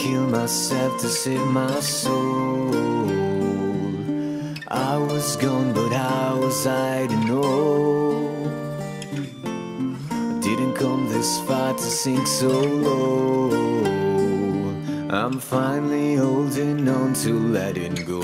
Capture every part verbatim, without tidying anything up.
kill myself to save my soul. I was gone, but how was I to know? I didn't come this far to sink so low. I'm finally holding on to letting go.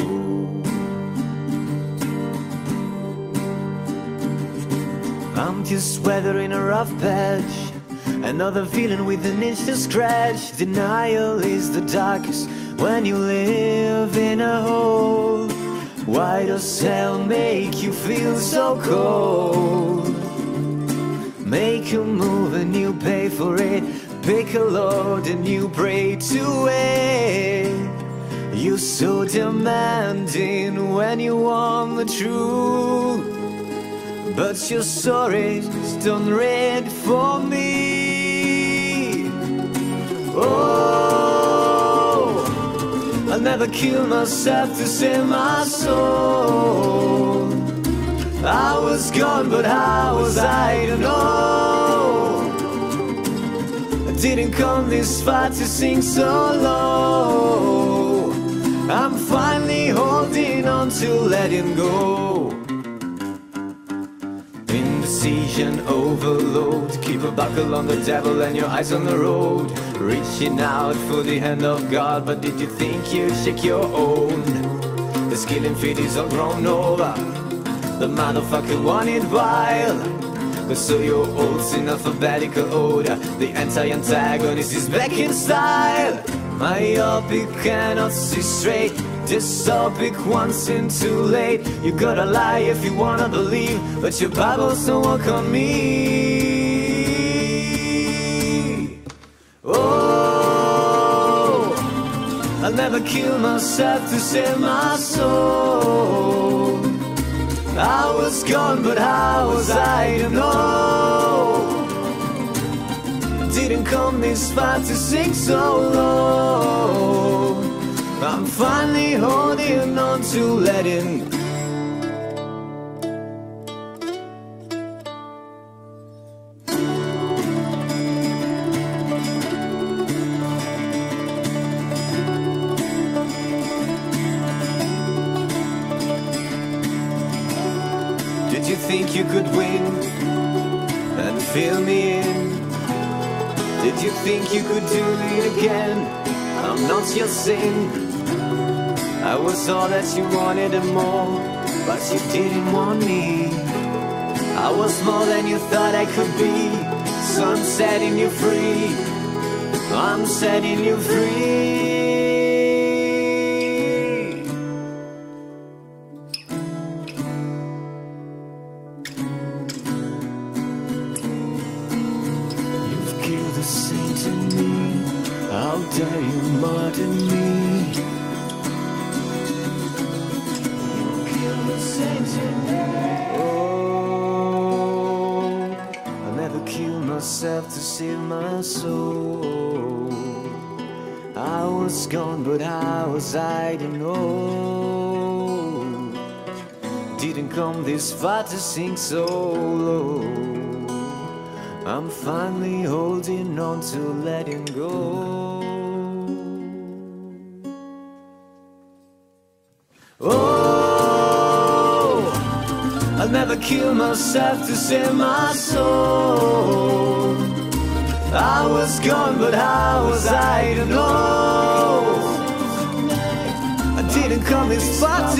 I'm just weathering a rough patch, another feeling with an itch to scratch. Denial is the darkest when you live in a hole. Why does hell make you feel so cold? Make a move and you pay for it. Pick a load and you pray to it. You're so demanding when you want the truth, but your story's done red for me. Oh, I'll never kill myself to save my soul. I was gone, but how was I to know? I didn't come this far to sing so low. I'm finally holding on to letting go. Indecision overload, keep a buckle on the devil and your eyes on the road. Reaching out for the hand of God, but did you think you'd shake your own? The killing feet is all grown over. The motherfucker wanted wild, but so your oath's in alphabetical order. The anti-antagonist is back in style. Myopic cannot see straight, dystopic once in too late. You gotta lie if you wanna believe, but your Bibles don't work on me. Oh, I'll never kill myself to save my soul. I was gone, but how was I to know? Didn't come this far to sink so low. I'm finally holding on to letting go. Did you think you could win and fill me in? Did you think you could do it again? I'm not your sin. I was all that you wanted and more, but you didn't want me. I was more than you thought I could be, so I'm setting you free. I'm setting you free. The saint in me, how dare you murder me? You kill the saint in me. Oh, I'll never kill myself to save my soul. I was gone, but how was I to know? Didn't come this far to sink so low. I'm finally holding on to letting go. Oh, I'll never kill myself to save my soul. I was gone, but how was I to know? I didn't come this far to